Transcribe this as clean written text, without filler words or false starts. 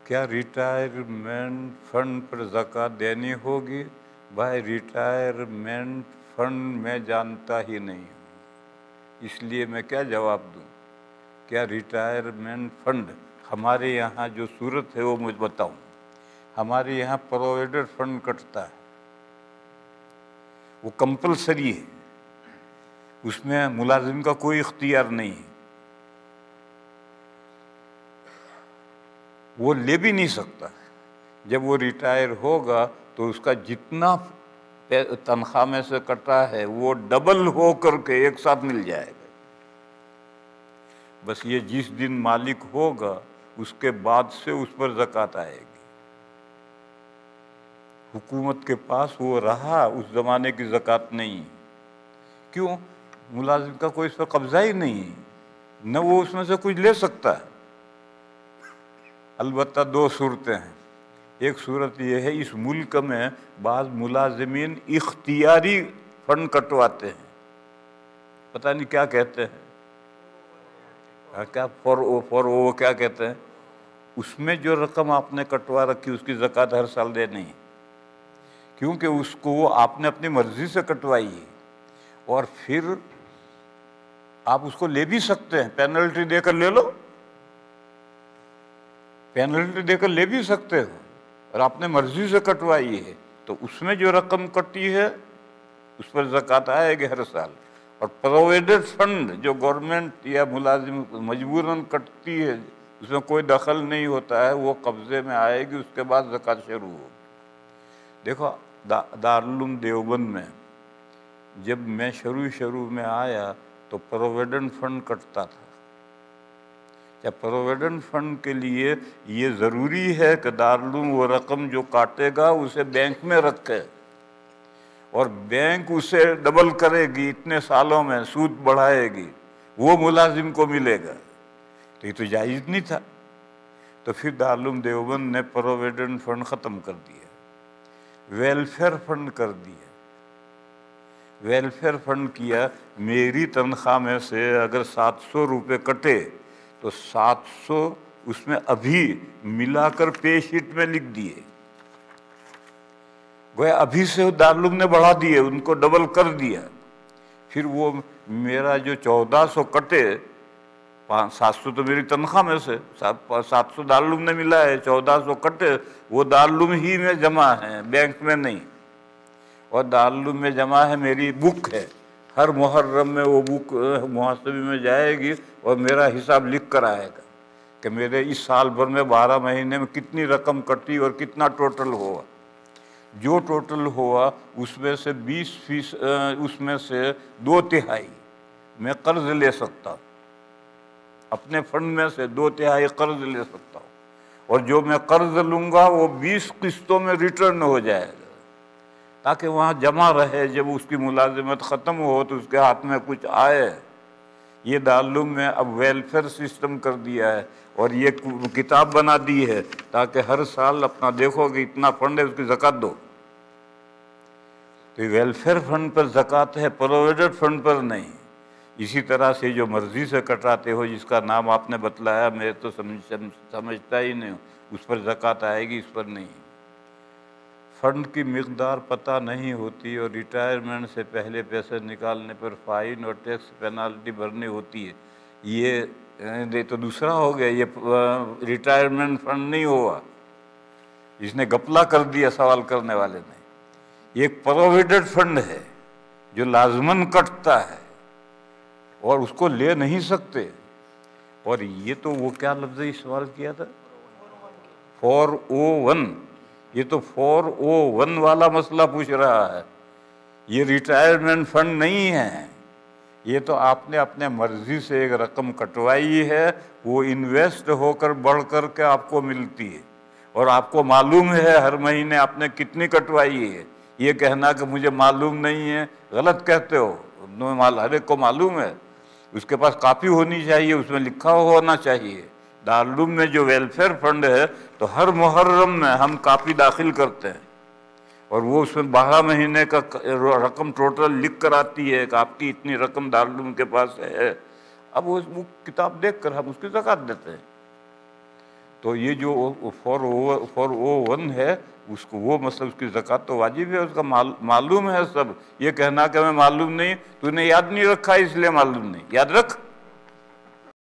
क्या retirement fund पर ज़कात देनी होगी? भाई रिटायरमेंट फंड मैं जानता ही नहीं हूँ, इसलिए मैं क्या जवाब दूँ। क्या रिटायरमेंट फंड हमारे यहाँ जो सूरत है वो मुझे बताऊँ। हमारे यहाँ प्रोविडेंट फंड कटता है, वो कंपलसरी है, उसमें मुलाजिम का कोई इख्तियार नहीं है, वो ले भी नहीं सकता। जब वो रिटायर होगा तो उसका जितना तनख्वाह में से कटा है वो डबल हो करके एक साथ मिल जाएगा। बस ये जिस दिन मालिक होगा उसके बाद से उस पर ज़कात आएगी। हुकूमत के पास वो रहा उस ज़माने की ज़कात नहीं। क्यों? मुलाजिम का कोई इस पर कब्जा ही नहीं, न वो उसमें से कुछ ले सकता है। अलबत्ता दो सूरतें हैं। एक सूरत ये है, इस मुल्क में बाज़ मुलाजिमीन इख्तियारी फंड कटवाते हैं, पता नहीं क्या कहते हैं, क्या फॉर ओ क्या कहते हैं। उसमें जो रकम आपने कटवा रखी उसकी ज़कात हर साल देनी है, क्योंकि उसको आपने अपनी मर्जी से कटवाई है और फिर आप उसको ले भी सकते हैं, पेनल्टी देकर ले लो, पेनल्टी देकर ले भी सकते हो, और आपने मर्जी से कटवाई है तो उसमें जो रकम कटी है उस पर ज़कात आएगी हर साल। और प्रोविडेंट फंड जो गवर्नमेंट या मुलाजिम मजबूरन कटती है उसमें कोई दखल नहीं होता है, वो कब्ज़े में आएगी, उसके बाद ज़कात शुरू होगी। देखो दारुल देवबंद में जब मैं शुरू में आया तो प्रोविडेंट फंड कटता था। क्या प्रोविडेंट फंड के लिए ये ज़रूरी है कि दारुल वो रकम जो काटेगा उसे बैंक में रखे और बैंक उसे डबल करेगी, इतने सालों में सूद बढ़ाएगी, वो मुलाजिम को मिलेगा? तो ये तो जायज़ नहीं था। तो फिर दारुल देवबंद ने प्रोविडेंट फंड ख़त्म कर दिया, वेलफेयर फंड कर दिया। वेलफेयर फंड किया, मेरी तनख्वाह में से अगर 700 रुपये कटे तो 700 उसमें अभी मिलाकर पे शीट में लिख दिए, गोया अभी से दारुल ने बढ़ा दिए, उनको डबल कर दिया। फिर वो मेरा जो 1400 कटे, 700 तो मेरी तनख्वाह में से, 700 दारुल ने मिला है, 1400 कटे, वो दारुल ही में जमा है, बैंक में नहीं। और दारुल में जमा है, मेरी बुक है, हर मुहर्रम में वो बुक मुहासबे में जाएगी और मेरा हिसाब लिख कर आएगा कि मेरे इस साल भर में 12 महीने में कितनी रकम कटी और कितना टोटल हुआ। जो टोटल हुआ उसमें से 20% उसमें से 2/3 मैं कर्ज ले सकता हूँ, अपने फंड में से 2/3 कर्ज ले सकता हूँ, और जो मैं कर्ज लूँगा वो 20 किस्तों में रिटर्न हो जाएगा, ताकि वहाँ जमा रहे, जब उसकी मुलाजिमत ख़त्म हो तो उसके हाथ में कुछ आए। ये दारुल में अब वेलफेयर सिस्टम कर दिया है और ये किताब बना दी है ताकि हर साल अपना देखोगे इतना फंड है उसकी ज़कात दो। तो वेलफेयर फंड पर ज़कात है, प्रोविडेंट फंड पर नहीं। इसी तरह से जो मर्ज़ी से कटाते हो, जिसका नाम आपने बतलाया, मैं तो समझता ही नहीं हूँ, उस पर ज़कात आएगी, इस पर नहीं। फंड की मिक़दार पता नहीं होती और रिटायरमेंट से पहले पैसे निकालने पर फ़ाइन और टैक्स पेनल्टी भरनी होती है। ये तो दूसरा हो गया, ये रिटायरमेंट फंड नहीं हुआ, इसने घपला कर दिया सवाल करने वाले ने। ये एक प्रोविडेंट फंड है जो लाजमन कटता है और उसको ले नहीं सकते। और ये तो वो क्या लफ्ज़ इस्तेमाल किया था, 401, ये तो 401 वाला मसला पूछ रहा है, ये रिटायरमेंट फंड नहीं है। ये तो आपने अपने मर्जी से एक रकम कटवाई है, वो इन्वेस्ट होकर बढ़ कर के आपको मिलती है और आपको मालूम है हर महीने आपने कितनी कटवाई है। ये कहना कि मुझे मालूम नहीं है, गलत कहते हो। हर एक को मालूम है, उसके पास कापी होनी चाहिए, उसमें लिखा होना चाहिए। दारुल में जो वेलफेयर फंड है तो हर मुहर्रम में हम कापी दाखिल करते हैं और वो उसमें 12 महीने का रकम टोटल लिख कर आती है कि आपकी इतनी रकम दारुल के पास है। अब वो किताब देख कर हम उसकी ज़कात देते हैं। तो ये जो 401 है उसको वो मतलब उसकी ज़कात तो वाजिब है, उसका मालूम है सब। ये कहना कि हमें मालूम नहीं, तूने याद नहीं रखा इसलिए मालूम नहीं, याद रख।